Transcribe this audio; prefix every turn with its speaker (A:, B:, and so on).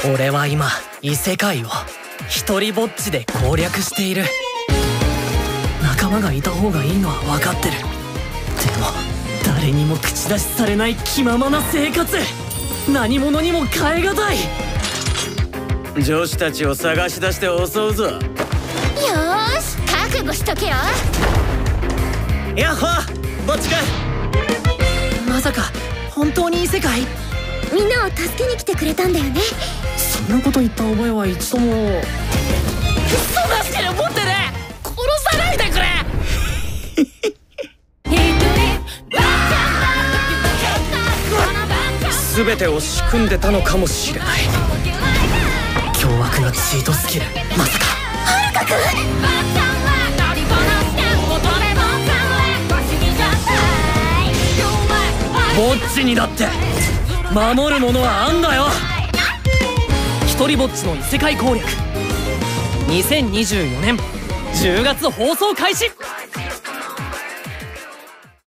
A: 俺は今異世界を一人ぼっちで攻略している。仲間がいた方がいいのは分かってる。でも誰にも口出しされない気ままな生活、何者にも代え難い。女子たちを探し出して襲うぞ。よー
B: し、覚悟しとけよ。
A: やっほー、ぼっちくん。まさか本当に異世界？
B: みんなを助けに来てくれたんだよね。
A: そんなこと言った覚えは一度も。そんなスキル持ってね。殺さないでくれ。全てを仕組んでたのかもしれない。凶悪なチートスキル、まさかはるかくん。ぼっちにだって守るものはあんだよ。一人ぼっちの異世界攻略、2024年10月放送開始。